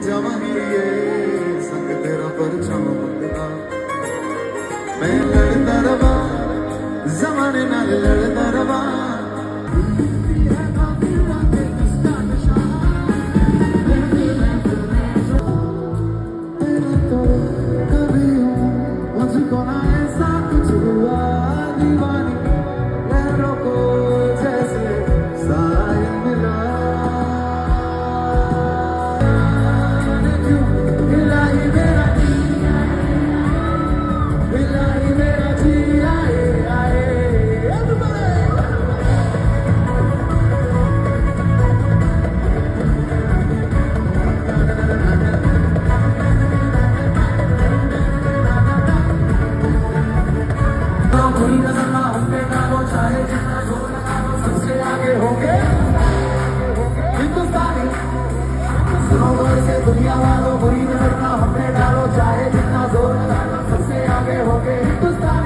जवानिए संग तेरा परछावा मंगदा मैं लड़दा रवा जमाने नाल लड़दा रवा कभी हूँ मुझको ना ऐसा कुछ हुआ दीवानी लहरों को जैसे साहिल मिला बुरी नजर ना हमने डालो चाहे जितना जोर लगाओ सबसे आगे होंगे हिंदुस्तानी सुनो गौर से दुनिया वालों बुरी नजर ना हमने डालो चाहे जितना जोर लगाओ सबसे आगे होंगे हिंदुस्तानी।